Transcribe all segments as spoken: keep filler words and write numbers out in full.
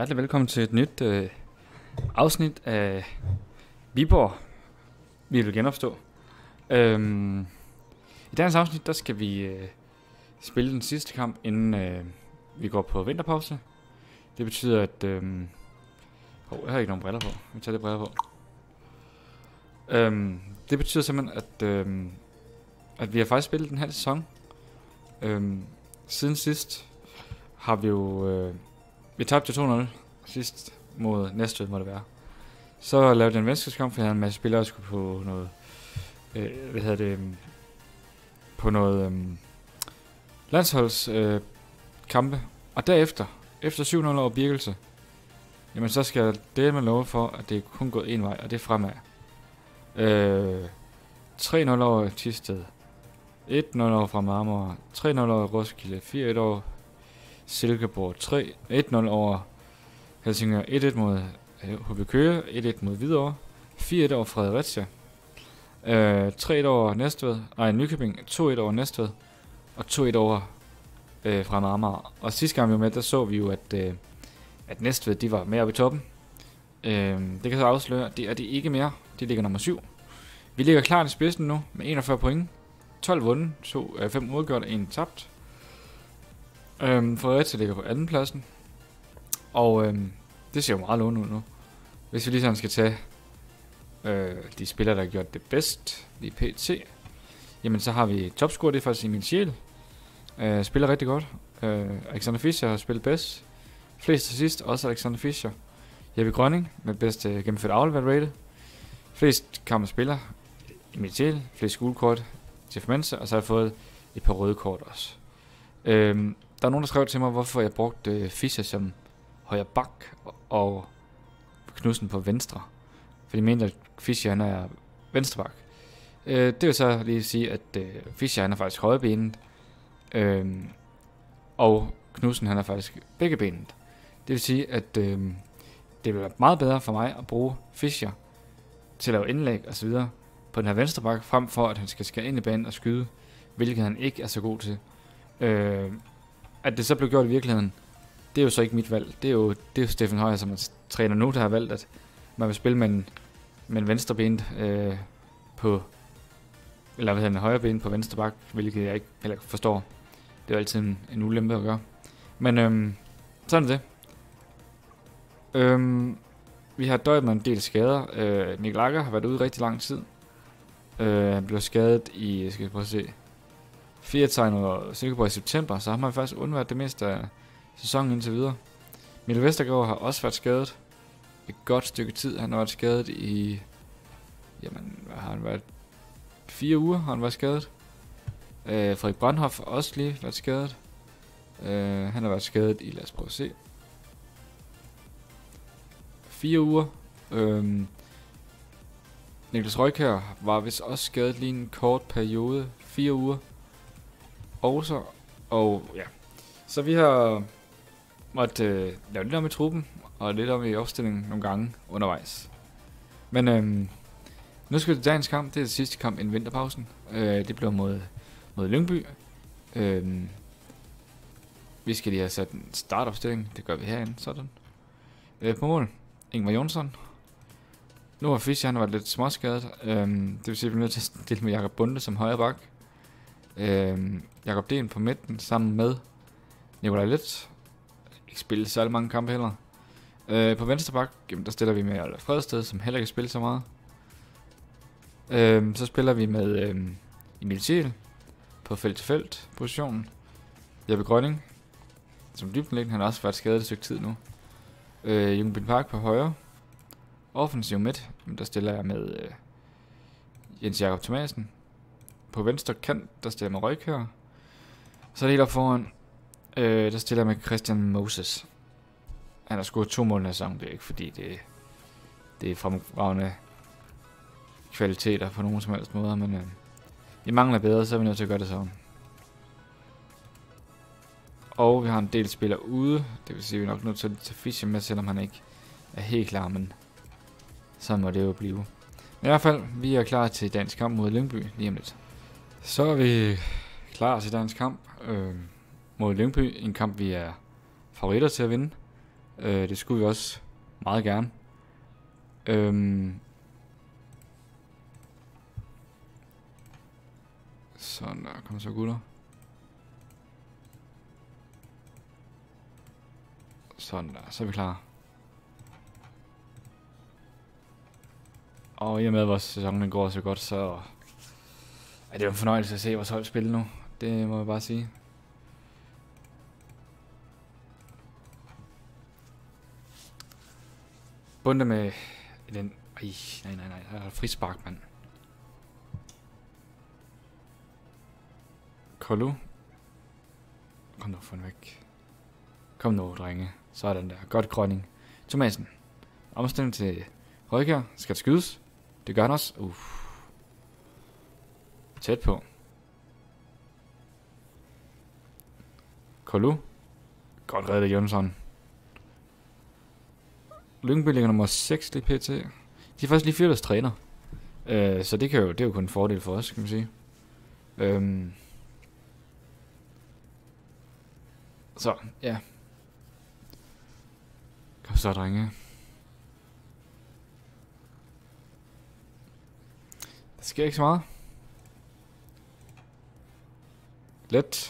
Hjertelig velkommen til et nyt øh, afsnit af Viborg. Vi vil genopstå. Øhm, I dagens afsnit, der skal vi øh, spille den sidste kamp, inden øh, vi går på vinterpause. Det betyder, at... Øh, oh, jeg har ikke nogen briller på. Vi tager det briller på. Øhm, det betyder simpelthen, at, øh, at vi har faktisk spillet den halv sæson. Øhm, siden sidst har vi jo... Øh, vi tabte to nul sidst mod Næstved, må det være. Så lavede jeg en venskabskamp, for jeg havde en masse spillere, der skulle på noget... Øh, hvad hedder det... På noget... Øh, landsholds øh, kampe. Og derefter, efter syv nul over Birkelse, jamen så skal jeg dele med love for, at det er kun gået en vej, og det er fremad. Øh, tre nul over Thisted. et nul over fra Marmor. tre nul over Roskilde. fire et over Silkeborg. tre et nul over Helsingør. et et mod H B Køge. et et mod Hvidovre. fire et over Fredericia. Øh, tre et over Næstved. Nej, Nykøbing. to et over Næstved. Og to et over øh, fra Marmar. Og sidste gang vi var med, der så vi jo, at, øh, at Næstved, de var mere oppe i toppen. Øh, det kan så afsløre, det er de ikke mere. De ligger nummer syv. Vi ligger klart i spidsen nu med enogfyrre point. tolv vundet, fem uafgjort og en tabt. Øhm, Fredericia ligger på anden pladsen. Og øhm, det ser jo meget lovende ud nu. Hvis vi lige sådan skal tage øh, de spillere, der har gjort det bedst lige pt. Jamen så har vi topscorer, det er faktisk Emil Schiel. Øh, spiller rigtig godt. Øh, Alexander Fischer har spillet bedst. Flest til sidst, også Alexander Fischer. Jeppe Grønning med bedst øh, gennemført afleveret rated. Flest kampe spiller Emil Schiel. Flest gule kort Jeff Mensa, og så har jeg fået et par røde kort også. Øhm, der er nogen, der skrev til mig, hvorfor jeg brugte øh, Fischer som højre bak og Knudsen på venstre. For de mente, at Fischer han er venstre bak. Øh, det vil så lige sige, at øh, Fischer han er faktisk højrebenet, øh, og Knudsen han er faktisk begge benet. Det vil sige, at øh, det vil være meget bedre for mig at bruge Fischer til at lave indlæg og så videre på den her venstre bak, frem for at han skal skære ind i banen og skyde, hvilket han ikke er så god til. Øh, at det så blev gjort i virkeligheden, det er jo så ikke mit valg. Det er jo, det er jo Steffen Højer, som er træner nu, der har valgt, at man vil spille med en, med en venstre ben øh, på, eller hvad hedder en højre ben på venstre bak, hvilket jeg ikke heller forstår. Det er jo altid en, en ulempe at gøre. Men øh, sådan er det. Øh, vi har døjet med en del skader. Øh, Mikkel Akker har været ude i rigtig lang tid. Øh, han blev skadet i, jeg skal prøve at se, fire tegn og Silkeborg i september, så har man faktisk undværet det meste af sæsonen indtil videre. Mikkel Vestergaard har også været skadet et godt stykke tid. Han har været skadet i, jamen, hvad har han været? Fire uger har han været skadet. Øh, Frederik Brandhoff har også lige været skadet. Øh, han har været skadet i, lad os prøve at se, fire uger. Øh, Niklas Røykær var vist også skadet lige en kort periode. Fire uger. Også. Og ja. Så vi har måttet øh, lave lidt om i truppen. Og lidt om i opstillingen nogle gange undervejs. Men øhm, nu skal vi til dagens kamp. Det er det sidste kamp inden vinterpausen. Øh, det bliver mod, mod Lyngby. Øh, vi skal lige have sat en startopstilling. Det gør vi herinde. Sådan. Øh, på mål. Ingvar Jonsson. Nu har Fischer, han har været lidt småskadet. Øhm, det vil sige, at vi er nødt til at stille med Jakob Bunde som højre bak. Øhm, Jakob Den på midten sammen med Nikolaj Let. Ikke spillet særlig mange kampe heller. Øh, på venstre bak, jamen, der stiller vi med Alf Fredsted, som heller ikke spiller så meget. Øhm, så spiller vi med øhm, Emil Schiel på felt-til-felt positionen. Jeppe Grønning som dybdenlæggende, han har også været skadet et stykke tid nu. Øh, Jungbind Park på højre. Offensiv midt, der stiller jeg med øh, Jens Jakob Thomasen. På venstre kant, der stiller jeg med Røykær. Så er det helt op foran, øh, der stiller jeg med Christian Moses. Han har scoret to mål i sæsonen, det er ikke fordi det, det er fremragende kvaliteter på nogen som helst måder, men øh, vi mangler bedre, så er vi nødt til at gøre det sådan. Og vi har en del spillere ude, det vil sige, at vi er nok nødt til at tage Fischer med, selvom han ikke er helt klar, men så må det jo blive. Men i hvert fald, vi er klar til dagens kamp mod Lyngby lige om lidt. Så er vi klar til dagens kamp øh, mod Lyngby. En kamp, vi er favoritter til at vinde. Øh, det skulle vi også meget gerne. Øhm. Sådan der, kom så gutter. Sådan der, så er vi klar. Og i og med at vores sæson går så godt, så er det jo en fornøjelse at se vores hold spille nu. Det må jeg bare sige. Bunde med den. Ej, nej, nej, nej. Der er frispark, mand. Kolu. Kom nu, få den væk. Kom nu, drenge. Sådan der. Godt grønning. Thomasen. Omstilling til Røykjær. Skal det skydes? Det gør han også. Uff. Tæt på. Kolu. Godt reddet Jonsson. Lyngby ligger nummer seks lige pt. De er faktisk lige fyret deres træner. Øh, så det, kan jo, det er jo kun en fordel for os, kan man sige. Øhm. Så, ja. Kom så, drenge. Der sker ikke så meget. Let.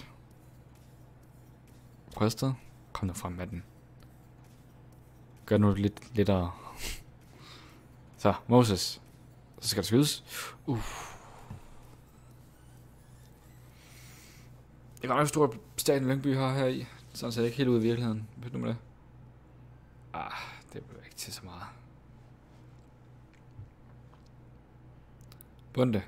Rystet. Kom nu frem med den. Gør nu lidt lettere. Så, Moses. Så skal der skydes. Uff. Det er godt nok stor stadion Lyngby har her i. Sådan ser det ikke helt ud i virkeligheden. Ved du med det? Ah, det bliver ikke til så meget. Bunde.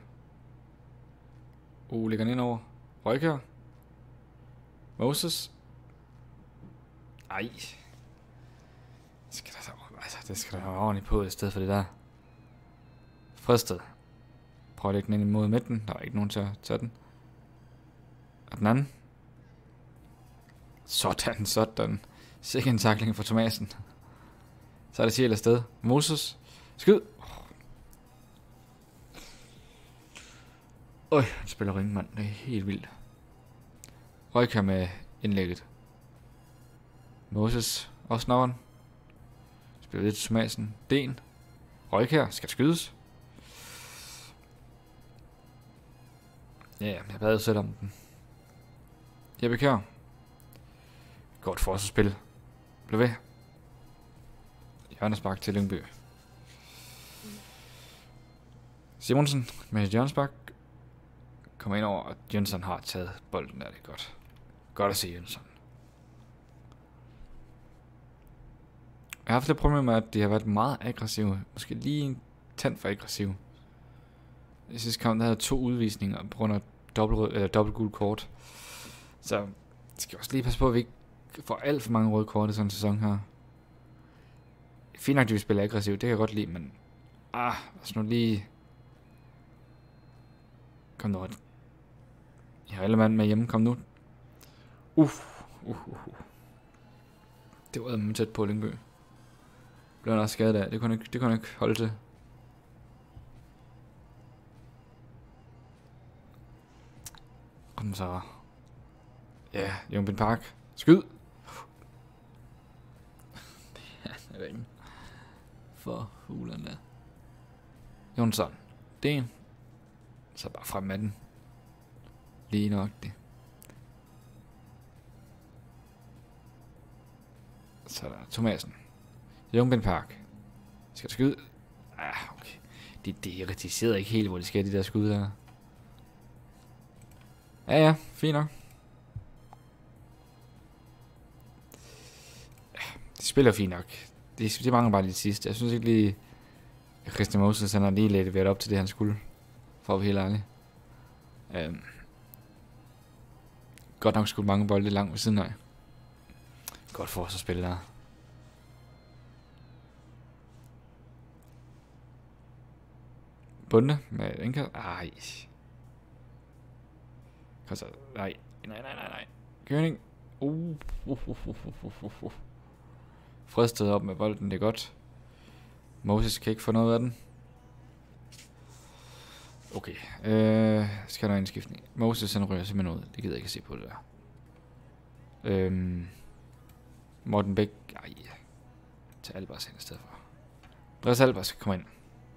Uh, ligger den ind over. Røykjær. Moses. Ej. Skal der så, altså, det skal der være ordentligt på i stedet for det der. Fristet. Prøv at lægge den ind imod midten. Der er ikke nogen til at tage den. Og den anden. Sådan, sådan. Sikke en tackling for Thomasen. Så er det Sjæl afsted. Moses. Skyd. Øj, han spiller ring, mand. Det er helt vildt. Røykjær med indlægget. Moses. Også navn. Spiller lidt til Thomasen. Den. Røykjær. Skal skydes. Ja, jeg bad jo selv om den. Jeppe Kjær. Godt forsvarsspil. Bliv ved. Hjørnespark til Lyngby. Simonsen med hjørnespark. Kommer ind over, og Jønsson har taget bolden der. Det er godt. Godt at se Jønsson. Jeg har haft lidt problemer med, at de har været meget aggressive. Måske lige en tand for aggressiv. I sidste kamp der havde to udvisninger på grund af dobbelt, øh, dobbelt gul kort. Så skal også lige passe på, at vi ikke får alt for mange røde kort i sådan en sæson her. Fint nok, at vi spiller aggressivt. Det kan jeg godt lide, men ah, altså nu lige. Kom nu. Jeg har alle mand med hjemme. Kom nu. Uff. Uh, uh, uh. Det var meget tæt på Lyngby. Blev han også skadet af. Det kunne han ikke, det kunne han ikke holde til. Kom så. Ja, Ljungby Park. Skyd. Det er ikke. For hulen der. Jonsson. Den. Så bare frem med den. Lige nok det. Så der Thomasen. Ljungby Park. Skal skyde. Ah, okay. Det, det, de sidder ikke helt, hvor de skal, de der skud der. Ja, ja. Fint nok. Ja, de spiller fint nok. De, de mangler bare lige sidste. Jeg synes ikke lige, at Christian Moses han har lige lidt været op til det, han skulle. For at være helt ærlig. Um, godt nok skulle mange bolde langt ved siden af. Godt for os at spille der. Bunde med indkast. Ej. Kom så. Nej. Nej, nej, nej, nej. Køring. Uh. Uh, uh, uh, uh, uh, uh. Fristet op med bolden, det er godt. Moses kan ikke få noget af den. Okay. Øh, skal der en skiftning? Moses han rører simpelthen ud. Det gider jeg ikke at se på det der. Øhm, Morten Bæk. Ej. til Albers ind i stedet for. Andreas Albers kommer ind.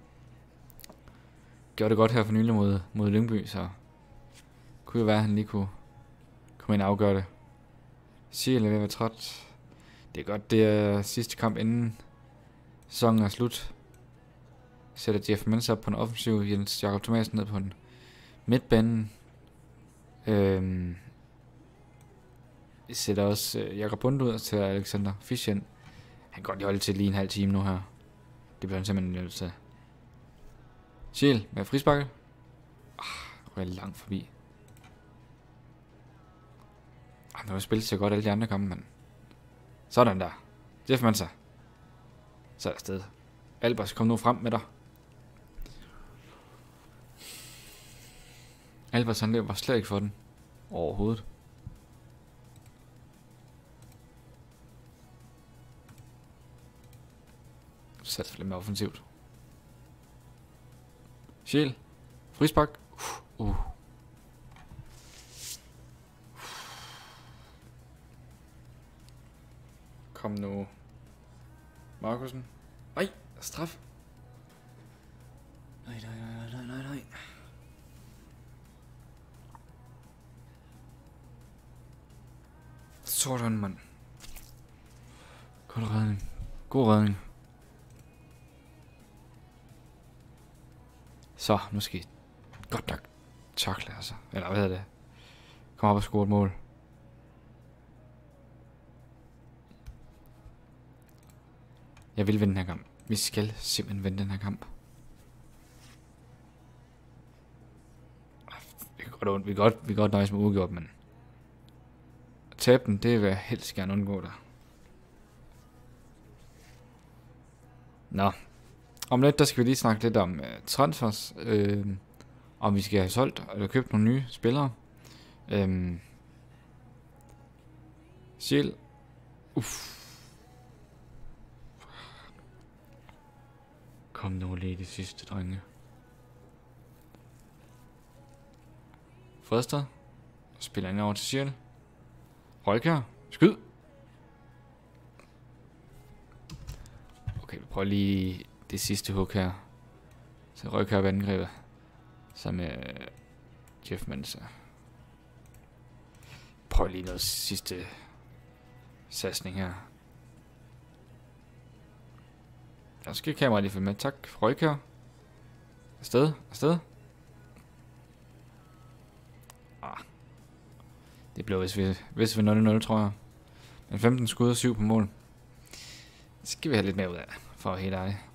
Gjorde det godt her for nylig mod, mod Lyngby, så kunne jo være, at han lige kunne komme ind og afgøre det. Schiel er ved at være træt. Det er godt, det er sidste kamp inden sæsonen er slut. Sætter Jeff Mens op på en offensiv, Jens Jakob Thomasen ned på en midtbanen. Øhm, jeg sætter også øh, Jakob Bund ud til Alexander Fischer. Han kan godt holde til lige en halv time nu her. Det bliver han simpelthen nødt til. Schiel med frisparket. Ah, røg langt forbi. Ah, nu har spillet så godt alle de andre kampe, mand. Sådan der. Jeff Mensa. Så er der afsted. Albers, kom nu frem med dig. Albers, han lever slet ikke for den. Overhovedet. Sat lidt mere offensivt. Schiel. Frispark. Uh. uh. Kom nu. Markusen. Ej, straf. Nej, nej, nej, nej, nej, nej. Sådan, mand. God redning. God redning. Så, nu skal I godt nok takle, altså. Eller hvad hedder det? Kom op og score et mål. Jeg vil vinde den her kamp. Vi skal simpelthen vinde den her kamp. Vi kan godt, vi kan godt, vi kan godt nøjes med uafgjort, men at tabe den, det vil jeg helst gerne undgå der. Nå. Om lidt, der skal vi lige snakke lidt om uh, transfers. Uh, om vi skal have solgt eller købt nogle nye spillere. Um, Schiel. Uff. Kom nu lige det sidste, drenge. Fredstad. Spiller ind over til Schiel. Røjkær. Skyd. Okay, vi prøver lige det sidste hook her. Så Røjkær op angrebet. Så med Jeff Mensa. Prøv lige noget sidste satsning her. Der skal kameraet lige følge med. Tak. Røjkær. Afsted. Afsted. Ah. Det blev hvis vi, hvis vi nul nul, tror jeg. Men femten skud og syv på mål. Det skal vi have lidt mere ud af, for at være helt ærlig.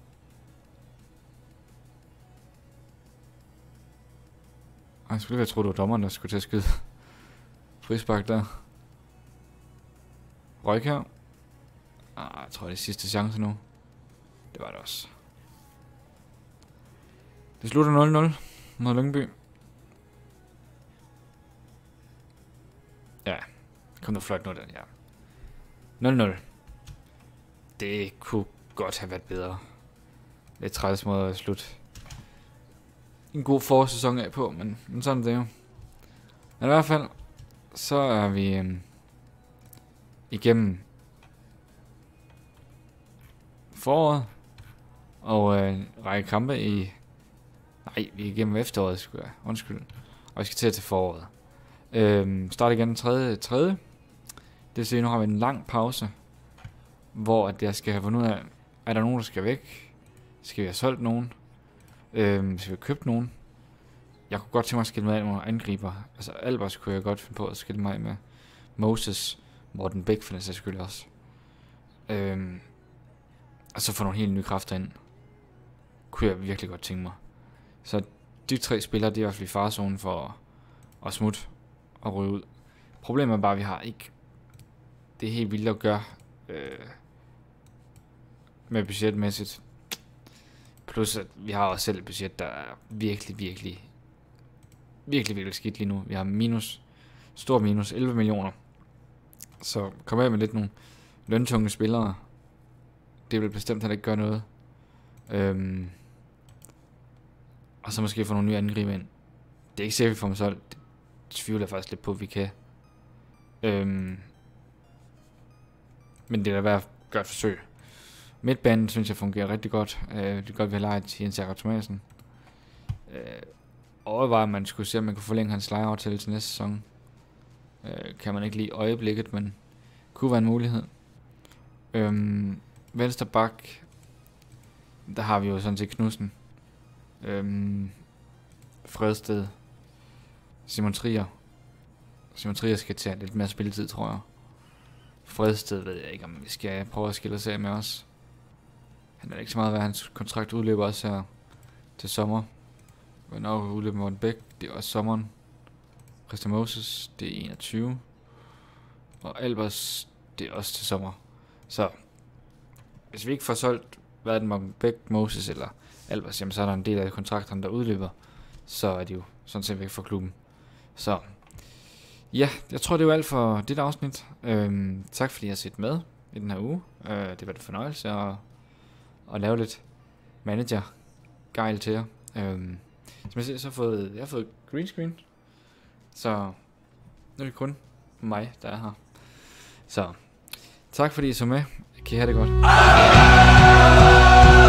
Ej, jeg skulle lige have troet, det var dommeren, der skulle til at skyde. Frispark der. Røjkær. Ah, jeg tror, det er sidste chance nu. Det var det også. Det slutter nul nul mod Lyngby. Ja, kom nu flot nu den, ja. nul nul. Det kunne godt have været bedre. Lidt træls måde at slutte en god forårssæson af på, men, men sådan er det jo. Men i hvert fald, så er vi øhm, igennem foråret. Og øh, en række kampe i... Nej, vi er igennem efteråret, skulle jeg. Undskyld. Og vi skal til til foråret. Øhm, start igen den tredje. tredje. Det vil sige, nu har vi en lang pause. Hvor at jeg skal have fundet ud af, er der nogen, der skal væk? Skal vi have solgt nogen? Øhm, skal vi have købt nogen? Jeg kunne godt tænke mig at skille mig af med nogle angriber. Altså Albers kunne jeg godt finde på at skille mig af med. Moses, Morten Bæk for den sags skyld også. Øhm, og så få nogle helt nye kræfter ind. Kunne jeg virkelig godt tænke mig. Så de tre spillere, de er i hvert fald i farezonen for at, at smutte og ryge ud. Problemet er bare, at vi har ikke det helt vildt at gøre øh, med budgetmæssigt. Plus at vi har også selv et budget, der er virkelig, virkelig, virkelig, virkelig skidt lige nu. Vi har minus, stor minus, elleve millioner. Så kom af med lidt nogle løntunge spillere. Det vil bestemt heller ikke gøre noget. Øhm, og så måske få nogle nye angriber ind. Det er ikke sikkert, vi får dem solgt. Det tvivler jeg faktisk lidt på, at vi kan. Øhm, men det er da værd at gøre et forsøg. Midtbanen synes jeg fungerer rigtig godt. Øh, det er godt, vi har lejet Jens Jakob Thomasen. Øh, overvejer, at man skulle se, om man kunne forlænge hans lejeaftale til næste sæson. Øh, kan man ikke lige i øjeblikket, men kunne være en mulighed. Øhm, venstre bak, der har vi jo sådan set Knudsen. Øhm, Fredsted. Simon Trier. Simon Trier skal tage lidt mere spilletid, tror jeg. Fredsted ved jeg ikke, om vi skal prøve at skille os af med os. Han er ikke så meget, hvad hans kontrakt udløber også her til sommer. Hvornår udløber Morten Bæk, det er også sommeren. Christian Moses, det er enogtyve. Og Albers, det er også til sommer. Så hvis vi ikke får solgt hverken Morten Bæk, Moses eller Albers, jamen så er der en del af kontrakterne, der udløber. Så er de jo sådan set væk fra klubben. Så ja, jeg tror det var alt for dit afsnit. Øhm, tak fordi I har set med i den her uge. Øh, det var en fornøjelse at, at lave lidt manager-gejl til jer. Øhm, som jeg ser, så har fået, jeg har fået green screen. Så nu er det kun mig, der er her. Så tak fordi I så med. Kan I have det godt.